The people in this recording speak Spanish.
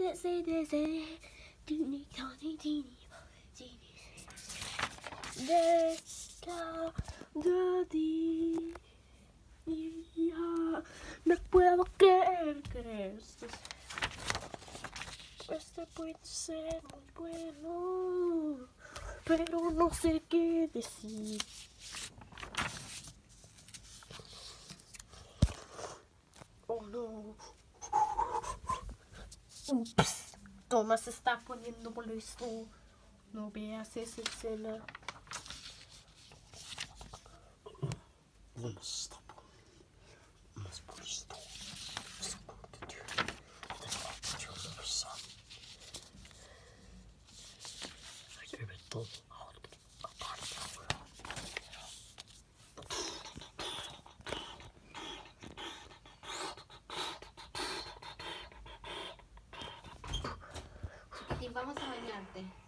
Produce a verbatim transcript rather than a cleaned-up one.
No puedo creer que este, este puede ser muy bueno, pero no sé qué decir. Oh no. Ups. Tomás se está poniendo molesto. No veas esa escena. Tomás está más molesto. Hay que ver todo. Aparte ahora. Chiquitín, vamos a bañarte.